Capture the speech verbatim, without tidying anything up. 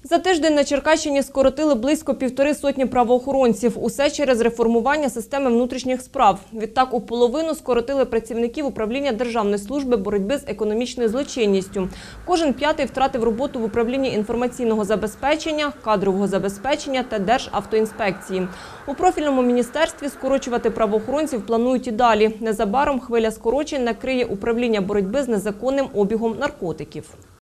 За тиждень на Черкащині скоротили близько півтори сотні правоохоронців. Усе через реформування системи внутрішніх справ. Відтак, у половину скоротили працівників управління Державної служби боротьби з економічною злочинністю. Кожен п'ятий втратив роботу в управлінні інформаційного забезпечення, кадрового забезпечення та Державтоінспекції. У профільному міністерстві скорочувати правоохоронців планують і далі. Незабаром хвиля скорочень накриє управління боротьби з незаконним обігом наркотиків.